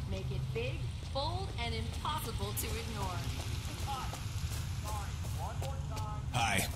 Make it big, bold, and impossible to ignore. Hi.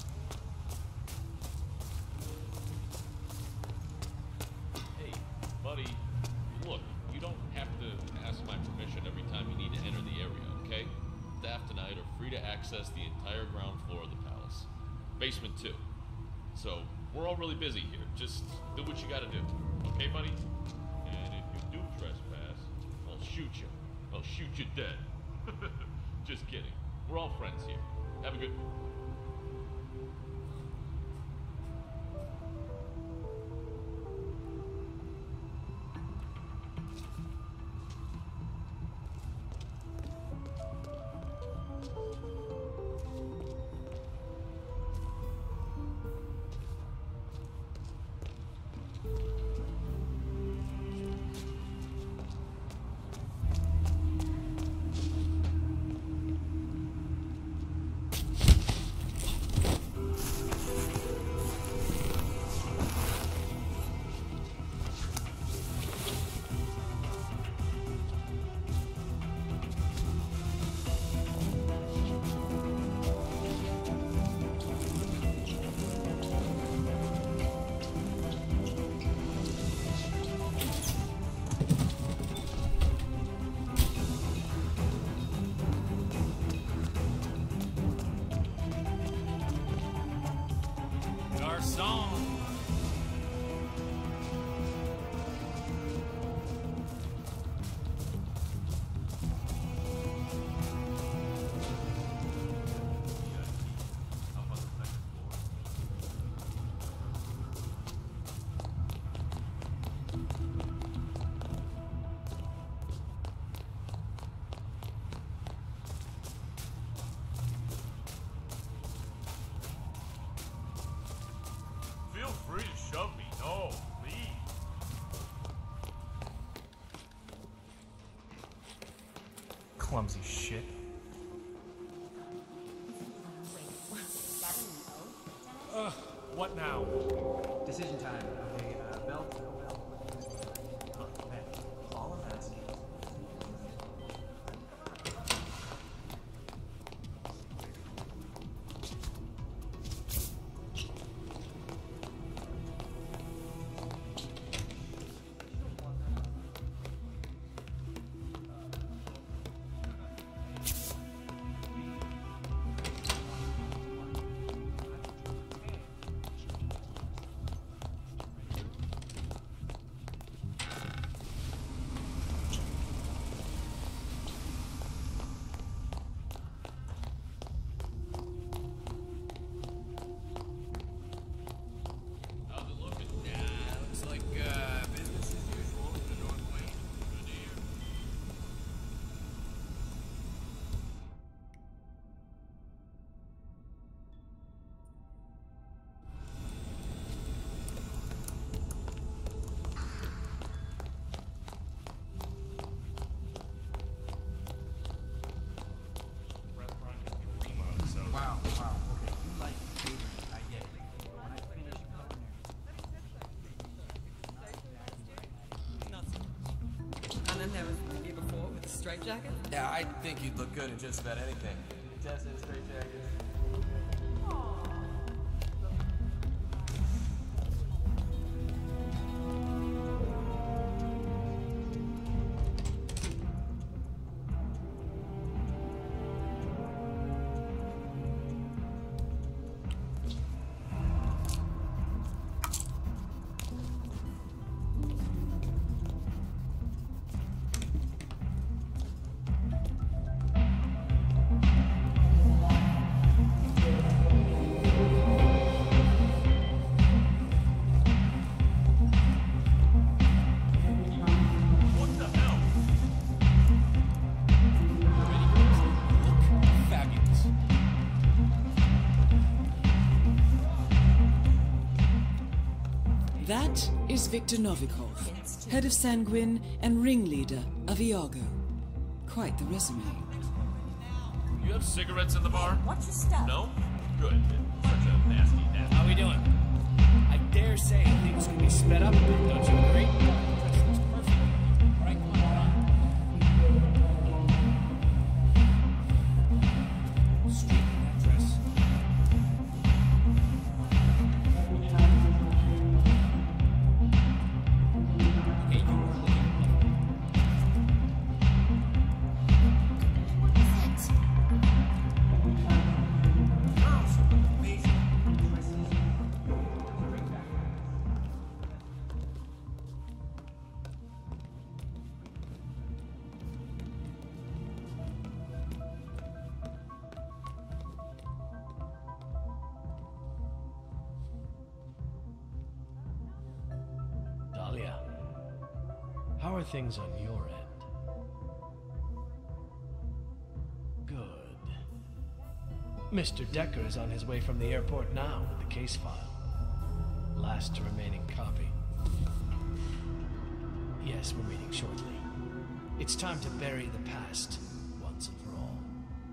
Hey, buddy, look, you don't have to ask my permission every time you need to enter the area, okay? Staff tonight are free to access the entire ground floor of the palace. Basement too. So, we're all really busy here. Just do what you gotta do. Okay, buddy? And if you do trespass, I'll shoot you. I'll shoot you dead. Just kidding. We're all friends here. Have a good... Free to shove me, no, please. Clumsy shit. What now? Decision time. Okay, belt, no belt. Okay, all of that. Jacket? Yeah, I think you'd look good in just about anything. Just in a straight jacket. That is Viktor Novikov, head of Sanguine and ringleader of Iago. Quite the resume. You have cigarettes in the bar? What's your stuff? No? Good. Such a nasty. How we doing? I dare say things can be sped up a bit, don't you agree? Perfect. Right, come on. Dalia, how are things on your end? Good. Mr. Decker is on his way from the airport now with the case file. Last remaining copy. Yes, we're meeting shortly. It's time to bury the past once and for all.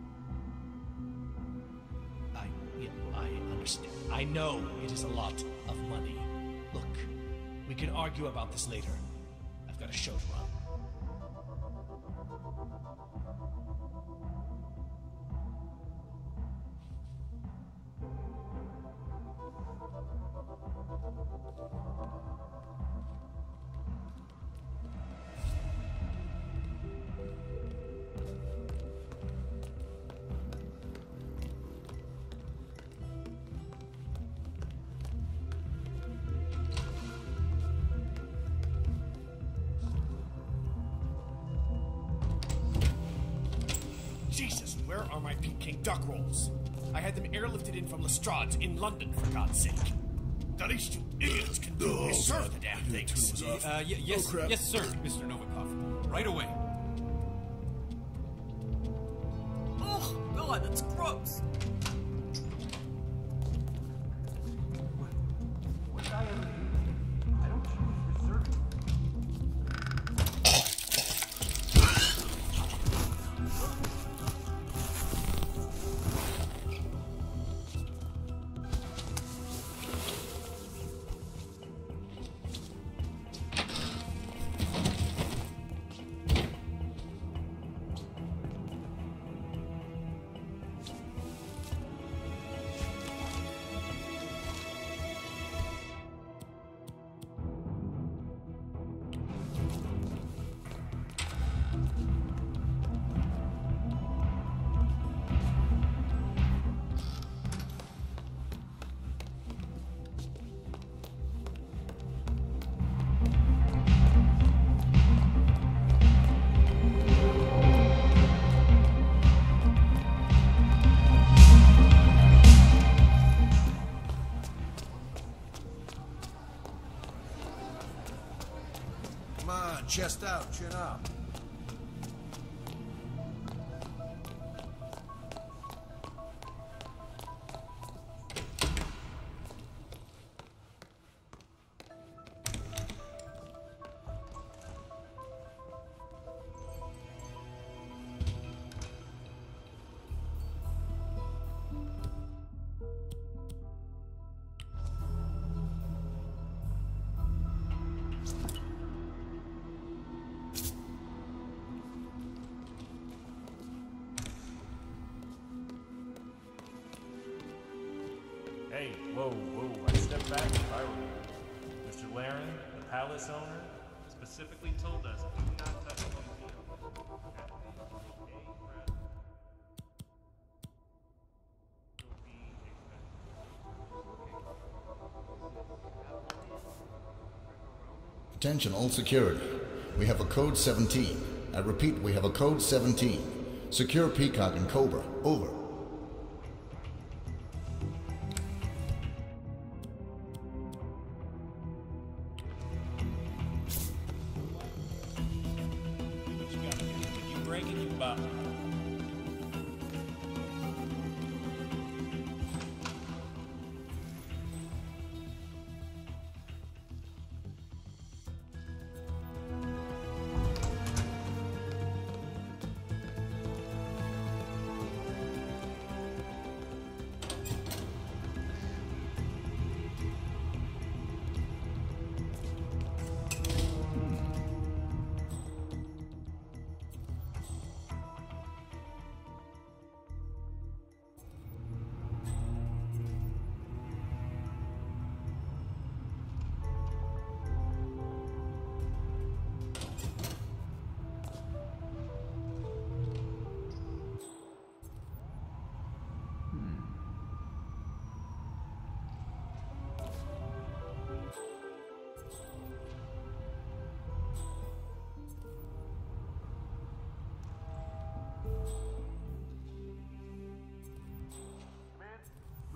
I understand. I know it is a lot of money. Look, we can argue about this later. I've got a show to run. Jesus, where are my Peking duck rolls? I had them airlifted in from Lestrade's in London, for God's sake. The least you idiots can do is serve the damn things. Yes, yes, sir, Mr. Novikov. Right away. Oh, God, that's gross. What did I ever do? I don't choose for serving. Come on, chest out, chin up. Hey, whoa, I stepped back if I were you. Mr. Laren, the palace owner, specifically told us do not touch the museum. Attention all security. We have a code 17. I repeat, we have a code 17. Secure Peacock and Cobra. Over.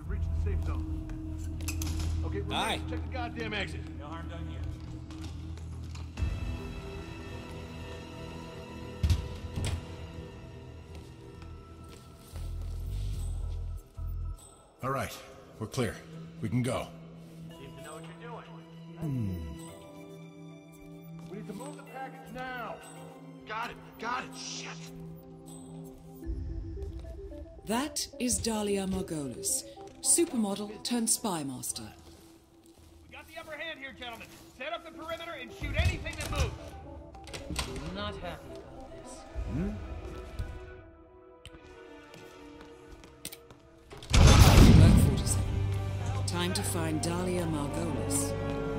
Safe zone. Okay, Aye. check the goddamn exit. No harm done here. All right, we're clear. We can go. Seem to know what you're doing. We need to move the package now. Got it, shit! That is Dalia Margolis, supermodel turned spy master. We got the upper hand here, gentlemen. Set up the perimeter and shoot anything that moves. I'm not happy about this. Work 47. Time to find Dalia Margolis.